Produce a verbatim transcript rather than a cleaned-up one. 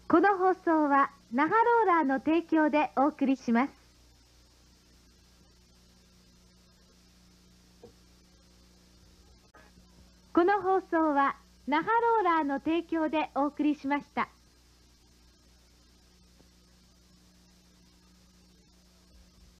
この放送は那覇ローラーの提供でお送りします。この放送は那覇ローラーの提供でお送りしました。